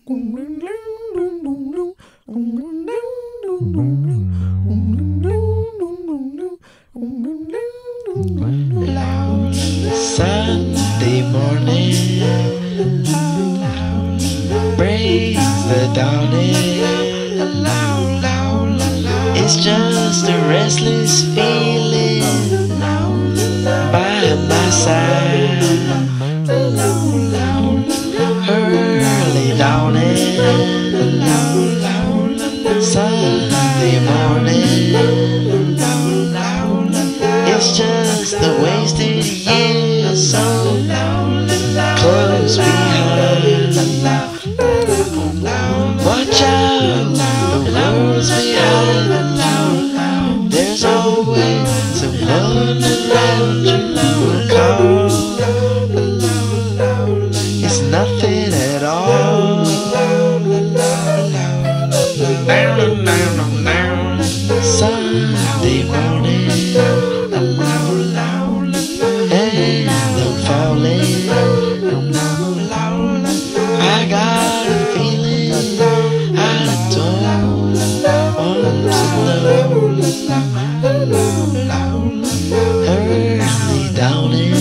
Sunday morning brings the dawning. It's just a restless feeling by my side. Early dawning, Sunday morning. It's just the wasted years so close behind. Watch out, the world's behind. There's always someone around you will call. It's nothing at all. Sunday morning, and I'm falling. I got a feeling I don't want to know. Early dawning,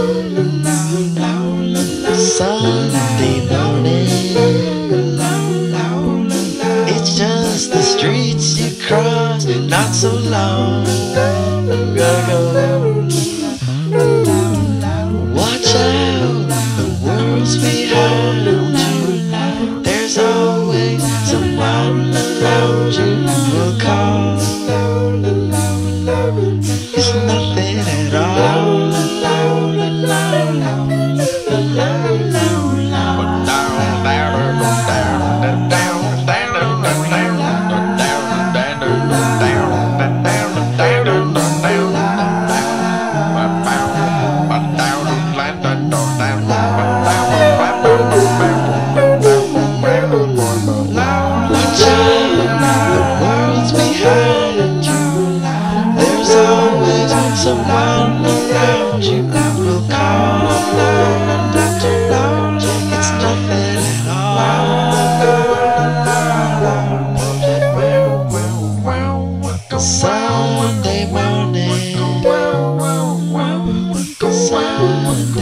Sunday morning. It's just the streets you cross, not so long. Gotta go. Watch out, the world's behind you. There's always someone around you will call. It's nothing at all. Watch out, the world's behind you. There's always someone around you will call. It's nothing at all. Sunday morning.